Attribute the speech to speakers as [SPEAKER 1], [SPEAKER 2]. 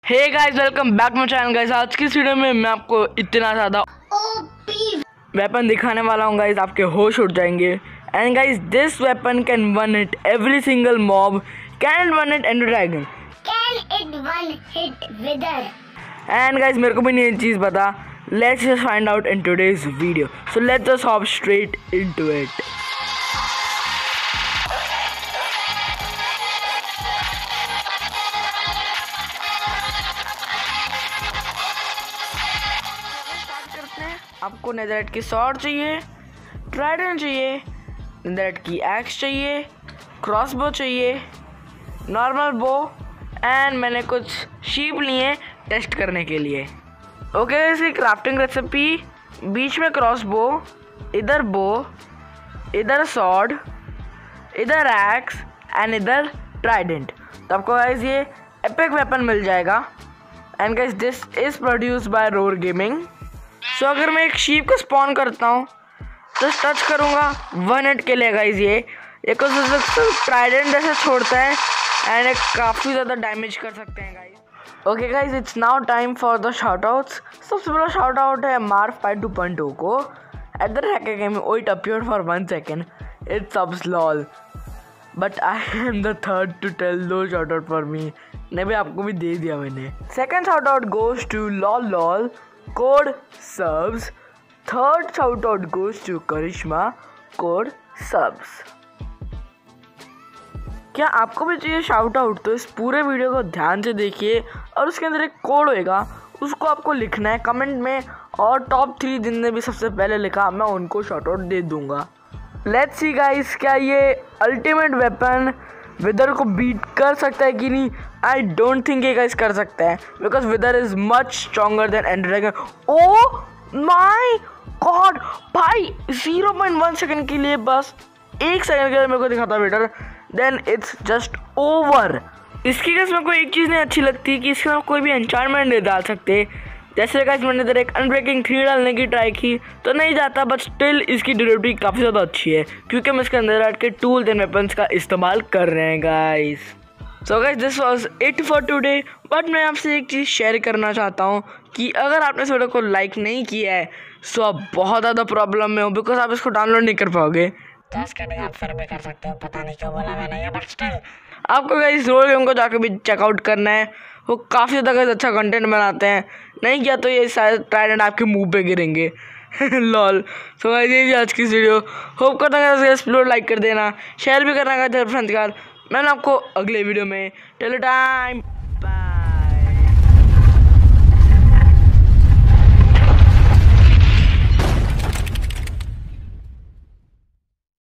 [SPEAKER 1] Hey guys, welcome back my channel guys. आज की इस वीडियो में मैं आपको इतना ज़्यादा वेपन दिखाने वाला हूँ गाइस, आपके होश उड़ जाएंगे। And guys, this weapon can one hit every single mob, can one hit ender dragon,
[SPEAKER 2] can it one hit wither.
[SPEAKER 1] And guys, मेरे को भी नहीं ये चीज़ पता। Let's just find out in today's video. So let's just hop straight into it. आपको netherite की sword चाहिए, ट्राइडेंट चाहिए, नेदरराइट की एक्स चाहिए, क्रॉसबो चाहिए, नॉर्मल बो, एंड मैंने कुछ शीप लिए टेस्ट करने के लिए। ओके, इसकी क्राफ्टिंग रेसिपी: बीच में क्रॉसबो, इधर बो, इधर स्वॉर्ड, इधर एक्स एंड इधर ट्राइडेंट। तो आपको गाइस ये एपिक वेपन मिल जाएगा। And guys, this is produced by Roar Gaming. So अगर मैं एक शीप को स्पॉन करता हूँ तो टच करूँगा 1 हिट के लिए गाइस। ये एक ट्राइडेंट जैसे छोड़ता है एंड एक काफ़ी ज़्यादा डैमेज कर सकते हैं guys. Okay guys, it's now time for the shout outs. सबसे पहला शाउट आउट है मार्फ 52.2 को। At the hacker game it appeared for 1 second, it's subs lol, but I am the third to tell those shout out for me. नहीं भाई, आपको भी दे दिया मैंने। Second shout out goes to lol lol code subs. Third shout out goes to Karishma, code subs. क्या आपको भी चाहिए शाउट आउट? तो इस पूरे वीडियो को ध्यान से देखिए और उसके अंदर एक कोड होएगा, उसको आपको लिखना है कमेंट में, और टॉप 3 जिनने भी सबसे पहले लिखा मैं उनको शाउट आउट दे दूंगा। लेट्स सी गाइस, क्या ये अल्टीमेट वेपन विदर को बीट कर सकता है कि नहीं? आई डोंट थिंक ये गाइस कर सकता है, because wither is much stronger than ender dragon. Oh my god भाई, 0.1 सेकंड के लिए, बस 1 सेकंड के लिए मेरे को दिखा था wither, then it's just over. इसकी गाइस मेरे को एक चीज़ नहीं अच्छी लगती कि इसके अंदर कोई भी एन्चार्टमेंट नहीं डाल सकते। जैसे गाइस मैंने इधर एक अनब्रेकिंग 3 डालने की ट्राई की तो नहीं जाता, बट स्टिल इसकी ड्यूरेबिलिटी काफ़ी ज़्यादा अच्छी है क्योंकि हम इसके अंदर के टूल्स एंड वेपन्स का इस्तेमाल कर रहे हैं guys. So guys, this was it for today. But मैं आपसे एक चीज़ शेयर करना चाहता हूँ कि अगर आपने इस वीडियो को लाइक नहीं किया है तो आप बहुत ज़्यादा प्रॉब्लम में हो, बिकॉज आप इसको डाउनलोड नहीं कर पाओगे।
[SPEAKER 2] तो इसके लिए आप फिर भी कर सकते हो, पता नहीं क्यों बोला मैंने ये, बट स्टिल
[SPEAKER 1] आपको गाइस रोल गेम को जाकर भी चेकआउट करना है। वो काफ़ी ज़्यादा गाइस अच्छा कंटेंट बनाते हैं, नहीं किया तो ये शायद ट्राइडेंट आपके मुंह पे गिरेंगे। लॉल। सो गाइस, ये आज की वीडियो होप करता है एक्सप्लोर लाइक कर देना, शेयर भी करना गाइस फ्रेंड्स के साथ। मैं आपको अगले वीडियो में टिल टाइम